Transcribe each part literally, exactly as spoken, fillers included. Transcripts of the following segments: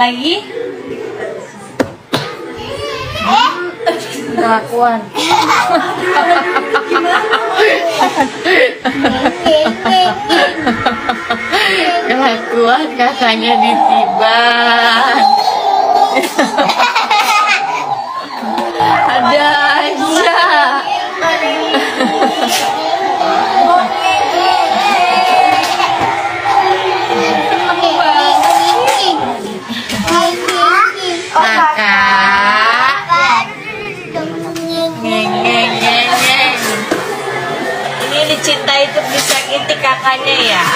lagi. Kelakuan. Kelakuan kakaknya ditiban. Ada aja. Cinta itu bisa disakiti kakaknya ya.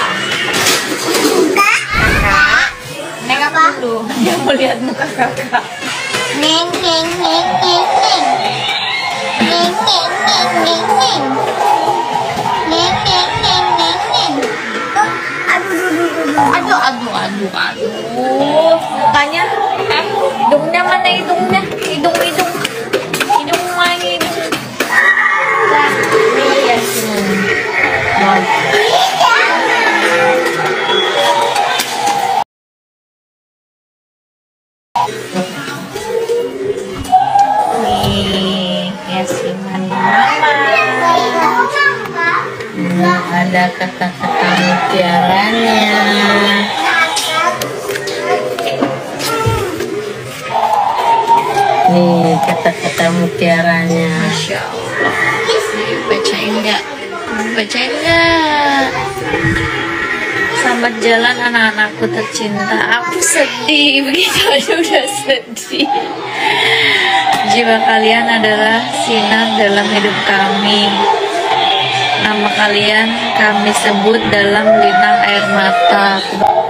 Kakak, neng apa dulu? Dia mau lihat muka kakak. Neng neng neng neng neng neng neng neng neng neng neng neng neng neng neng. Aduh aduh aduh aduh aduh aduh. Mukanya, eh, hidungnya mana hidungnya? Hidung hidung, hidung mana hidung? Lah, iya sih. Nih, Yasmin mama. Hmm, ada kata-kata mutiaranya. Nih, kata-kata mutiaranya. Masya Allah. Bacain nggak? Bacain nggak? Selamat jalan anak-anakku tercinta. Aku sedih, begitu aja udah sedih. Jiwa kalian adalah sinar dalam hidup kami. Nama kalian kami sebut dalam lintang air mata.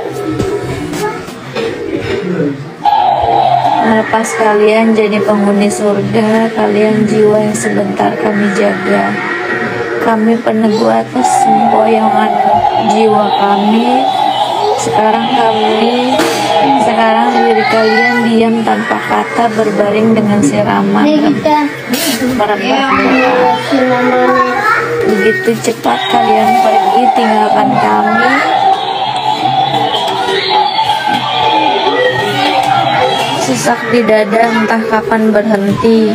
Melepas kalian jadi penghuni surga, kalian jiwa yang sebentar kami jaga. Kami peneguh atas sempoyongan jiwa kami. Sekarang kami, sekarang diri kalian diam tanpa kata, berbaring dengan siraman merebak doa. Begitu cepat kalian pergi tinggalkan kami. Sesak di dada entah kapan berhenti.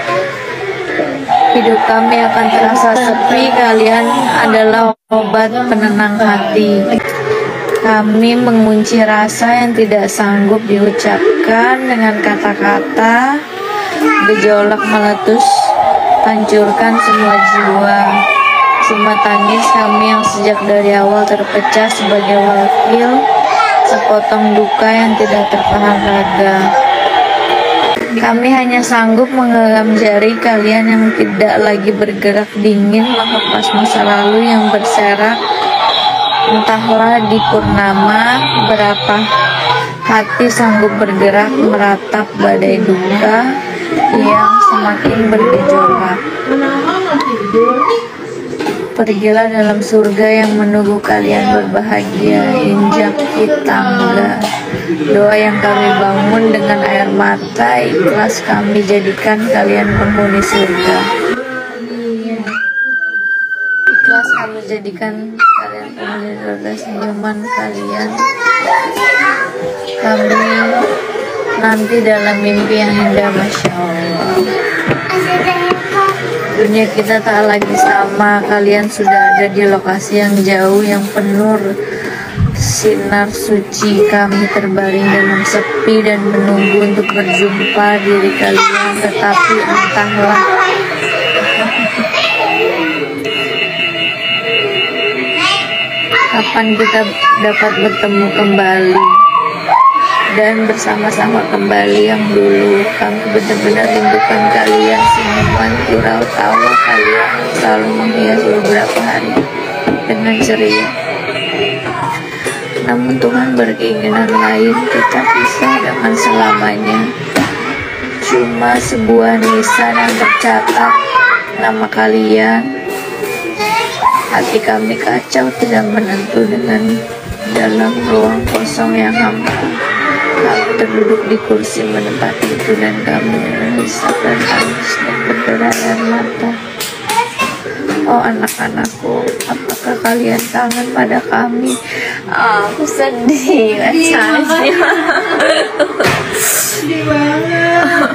Hidup kami akan terasa sepi, kalian adalah obat penenang hati. Kami mengunci rasa yang tidak sanggup diucapkan dengan kata-kata. Gejolak meletus, hancurkan semua jiwa. Cuma tangis kami yang sejak dari awal terpecah sebagai wakil, sepotong duka yang tidak tertahan raga. Kami hanya sanggup menggenggam jari kalian yang tidak lagi bergerak dingin, melepas masa lalu yang berserak. Entahlah di purnama berapa hati sanggup bergerak meratap badai duka yang semakin bergejolak. Pergilah dalam surga yang menunggu kalian berbahagia, injak di tangga. Doa yang kami bangun dengan air mata, ikhlas kami jadikan kalian penghuni surga. Ikhlas kami jadikan kalian penghuni surga, senyuman kalian kami nanti dalam mimpi yang indah. Masya Allah. Dunia kita tak lagi sama, kalian sudah ada di lokasi yang jauh yang penuh sinar suci. Kami terbaring dalam sepi dan menunggu untuk berjumpa diri kalian, tetapi entahlah kapan kita dapat bertemu kembali dan bersama-sama kembali yang dulu. Kami benar-benar rindukan kalian, senyuman gurau tawa kalian selalu menghias beberapa hari dengan ceria. Namun Tuhan berkeinginan lain, kita pisah dengan selamanya. Cuma sebuah nisan yang tercatat nama kalian. Hati kami kacau, tidak menentu dengan dalam ruang kosong yang hampa. Kami terduduk di kursi menempati itu dan kami menangis dan tangis dan berderai air mata. Oh anak-anakku, apakah kalian kangen pada kami? Oh, aku sedih rasanya. Sedih banget.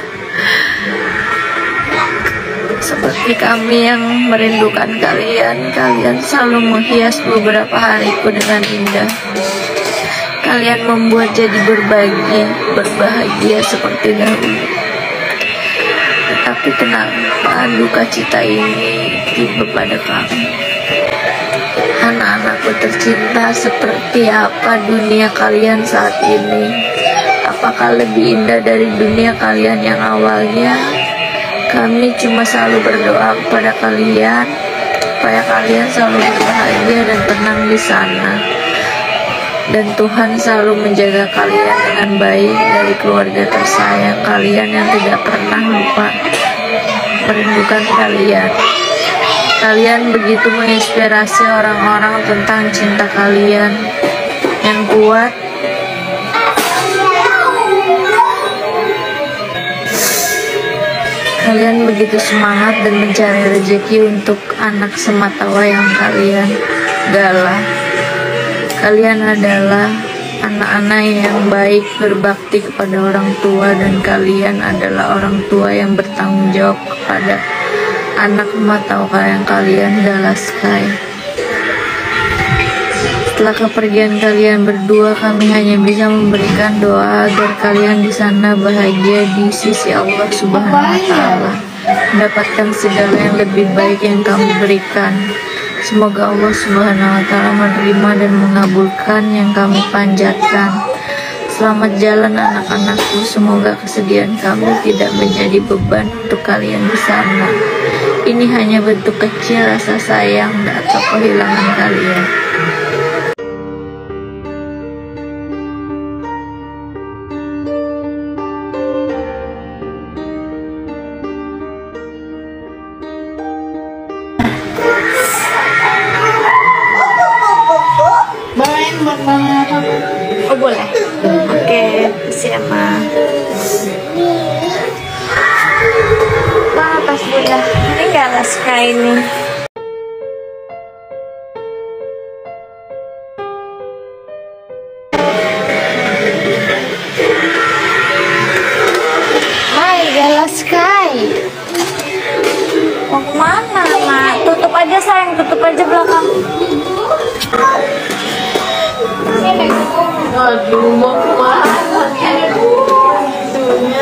Seperti kami yang merindukan kalian, kalian selalu menghias beberapa hariku dengan indah. Kalian membuat jadi berbagi, berbahagia seperti dahulu. Tetapi kenapa duka cita ini tiba pada kami? Anak-anakku tercinta, seperti apa dunia kalian saat ini? Apakah lebih indah dari dunia kalian yang awalnya? Kami cuma selalu berdoa kepada kalian supaya kalian selalu berbahagia dan tenang di sana. Dan Tuhan selalu menjaga kalian dengan baik dari keluarga tersayang kalian yang tidak pernah lupa merindukan kalian. Kalian begitu menginspirasi orang-orang tentang cinta kalian yang kuat. Kalian begitu semangat dan mencari rezeki untuk anak sematawayang kalian. Galah. Kalian adalah anak-anak yang baik, berbakti kepada orang tua, dan kalian adalah orang tua yang bertanggung jawab kepada anak sematawayang kalian, Gala Sky. Setelah kepergian kalian berdua, kami hanya bisa memberikan doa agar kalian di sana bahagia di sisi Allah Subhanahu wa Ta'ala, mendapatkan segala yang lebih baik yang kami berikan. Semoga Allah Subhanahu wa Ta'ala menerima dan mengabulkan yang kami panjatkan. Selamat jalan anak-anakku, semoga kesedihan kami tidak menjadi beban untuk kalian di sana. Ini hanya bentuk kecil rasa sayang atau kehilangan kalian. Oh boleh. Oke, siapa? Wah, tas bunda. Ini Gala Sky ini. Hai Gala Sky. Mau kemana, Mak? Tutup aja sayang, tutup aja belakang. Aduh, mau kemana? Aduhnya.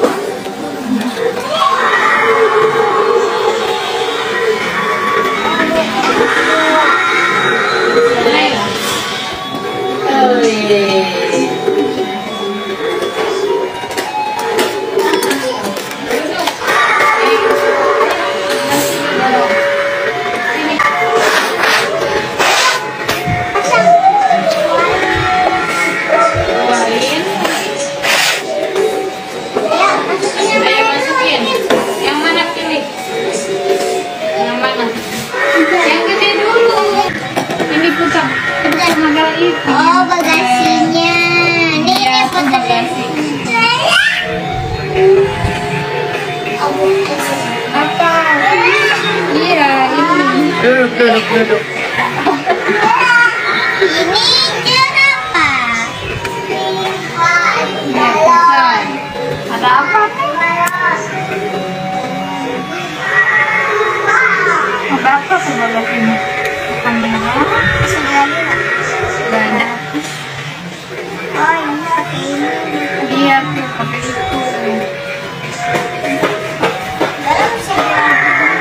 Oh, bagasinya. Ini ya, bagasi. Apa? Iya, ini. Duduk, duduk, duduk. Ini kenapa? Ada apa? Ada apa sebelah sini? Sebelah ini. Gak ada. Oh, ini pakai ini. Iya tuh, pakai itu. Dalam sebelah.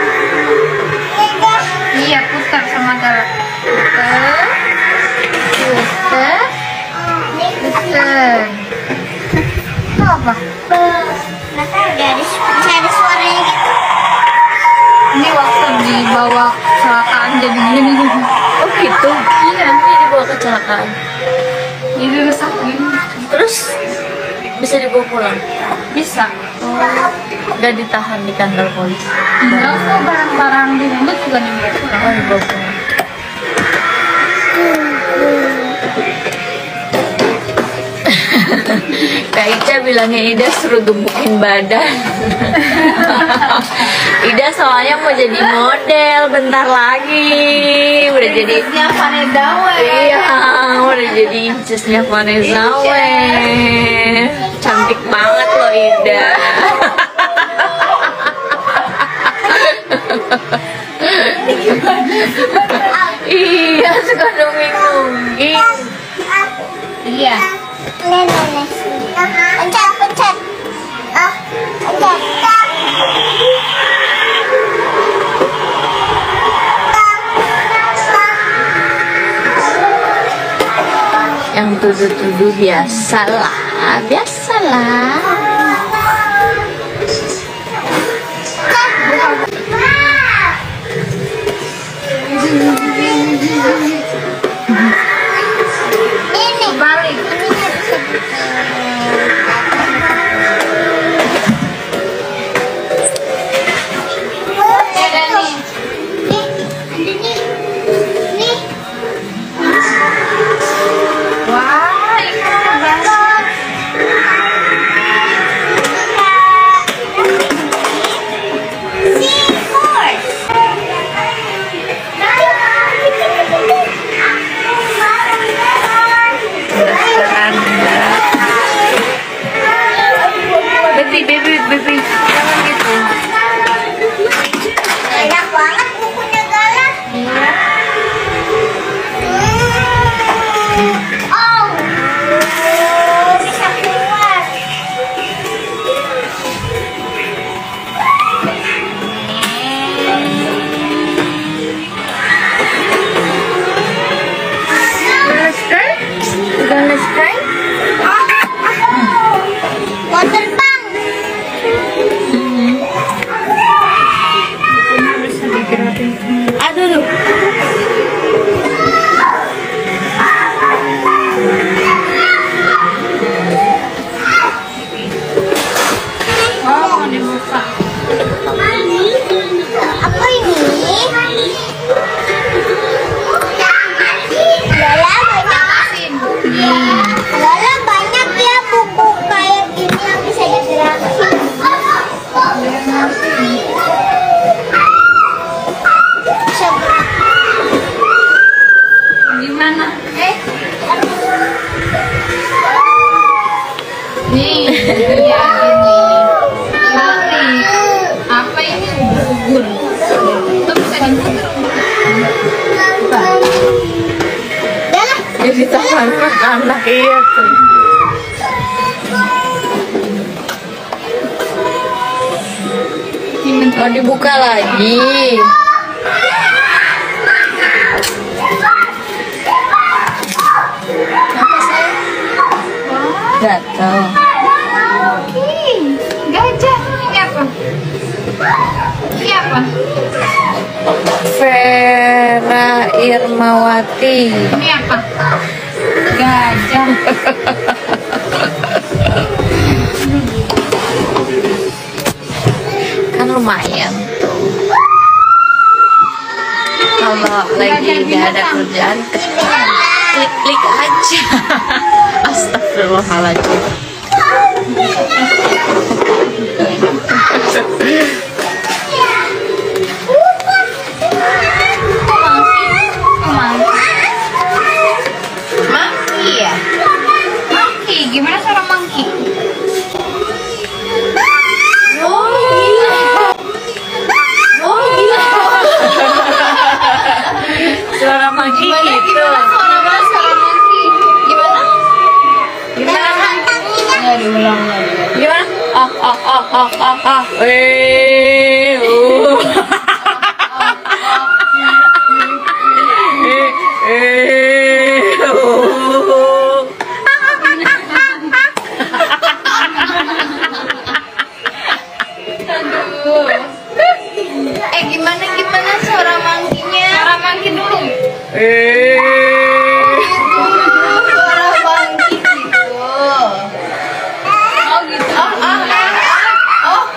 Iya, putar sama galak. Putar. Putar. Putar. Itu apa? Nggak tahu, ada, ada suaranya gitu. Ini waktu dibawa kecelakaan jadi gini. Oh gitu? Iya, ini dibawa kecelakaan. Jadi rusak gini. Terus bisa dibawa pulang? Bisa. Oh, gak ditahan di kantor polisi? Enggak kok, barang-barang di rumah juga dibawa pulang. Oh, dibawa pulang. Kak Ica bilangnya Ida suruh gembukin badan. Ida Ida soalnya mau jadi model bentar lagi. Udah jadi Vanessa we. iya, udah jadi incesnya Vanessa we. Cantik banget loh Ida. Iya, suka nungging-nungging. Iya. Nenek. Pencet, pencet. Ah, pencet. Yang tuduh-tuduh biasalah, biasalah. Ini Balik. Ada nih. nih, nih, nih. Wah, ini banget. Baby, baby, baby, jangan gitu. Enak banget bukunya galak. Oh, bisa keluar. Let's try. Let's try. Mau terbang. Aduh. Oh, mau dibuka. Apa ini? Lala banyak. Asin. Lala banyak ya buku kayak gini yang bisa digerakin. Bisa gerak. Gimana? Eh. Nih, ya gini. Balik. Apa ini gugur? Itu bisa diputar. Lala, Jadi tangan anak iya tuh. Mau dibuka lagi. Gatel. Ih, gajah. Ini apa? Ini apa? Vera Irmawati. Ini apa? Gajah. Kan lumayan tuh. Kalau lagi nggak ada kerjaan, klik-klik aja. Astagfirullahaladzim. Monkey ya? Monkey, gimana cara monkey? Oh gila. Oh gila. Suara maki Gimana, gitu. gimana suara suara monkey? Gimana? Gimana? Ya diulang lagi. Gimana? Ah ah ah ah ah ah. Eh. Uh. Eh. Eh. Uh. Aduh. Eh gimana gimana suara monkey-nya? Suara monkey dulu. Eh. Suara monkey gitu. Oh gitu. Oh oh oh. Oh.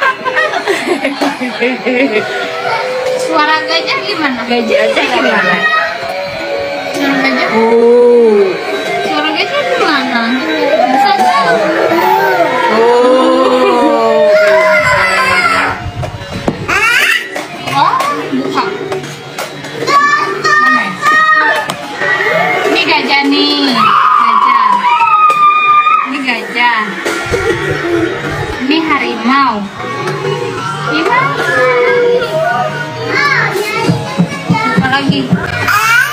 Suara gajah gimana? Gajah aja gimana? Suara gajah? Oh. Suara gajah gimana? Bisa tahu. Oh. Gimana? Apa lagi?